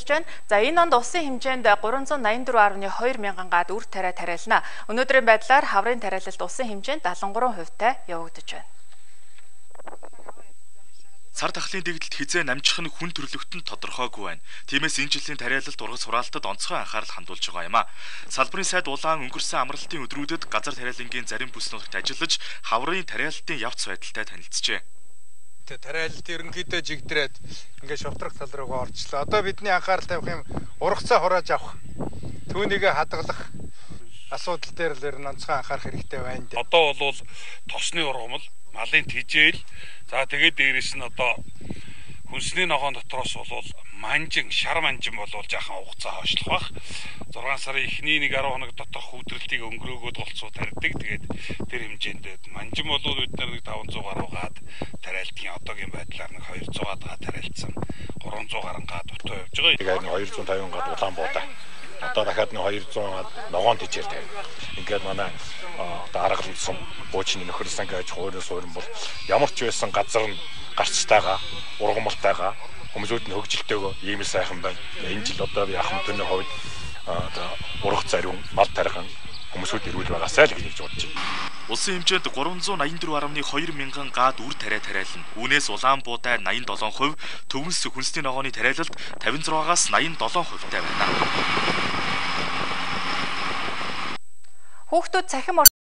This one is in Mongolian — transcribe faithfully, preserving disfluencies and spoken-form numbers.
байна. За энэ онд улсын хэмжээнд гурван зуун найман дөрвөн гаруй хоёр мянган гаад үр тариа тариална. Өнөөдрийн байдлаар хаврын тариалалт улсын хэмжээнд дадлан гурван хувьтай явагдаж байна. Цар тахлын дэгдэлт хизээ намжих нь хүн төрлөختөнд тодорхойгүй байна. Тиймээс энэ жилийн тариалалт ургац хураалтад онцгой анхаарал хандуулж байгаа юм а. Салбарын сайд улаан өнгөрсөн амралтын өдрүүдэд газар тариалангийн зарим бүс нутагт ажиллаж хаврын тариалалтын явц байдалтай танилцжээ. Тариалалт ерөнхийдөө жигдрээд ингээд шовтрох тал руугаа орчлоо. Одоо бидний анхаарал тавих юм ургацаа хурааж авах, түүнийг хадгалах асуудал дээр л ер нь онцгой анхаарах хэрэгтэй байна. Одоо бол тосны ургамал, малын тижээл, за тэгээд дээрэс нь одоо хүнсний ногоон дотроос бол манжин, шар манжин бол жаахан хугацаа хойшлох бах. зургаан сарын эхний нэг арав хоног доторх хүдрэлтийг өнгөрөөгөөд болцоо тарьдаг. Тэгээд тэр хэмжээнд манжин бол бид нар нэг таван зуун гаруй гаад тариалтын одоогийн байдлаар нэг хоёр зуун гаад тариалцсан. гурван зуун гаруй гаад дутуу явж байгаа. Тэгээд хоёр зуун тавин гаад улаан буудаа. Одоо дахиад нэг хоёр зуун гаад ногоон тижээр тавь. Ингээд манай одоо аргалсан буучны нөхөр сан гэж хуурын суурин бол ямар ч байсан газар нь гарцтайгаа, ургамалтайгаа хүмүүсүүд нь хөгжилтэйгөө ийм сайхан байна. Энэ жил одоо би ахмад төний хувьд одоо урах зариун мал тархан хүмүүсүүд ирүүл байгаасай л гэж бодож байна. Улсын хэмжээнд гурван зуун найман дөрвөн гаруй хоёр мянган гаад үр тариа тариална. Үүнээс улаан буудай найман долоон хувь, төвнс хүнсний ногооны тариалалт тавин зургаагаас найман долоон хувьтай байна. Хүүхдүүд цахим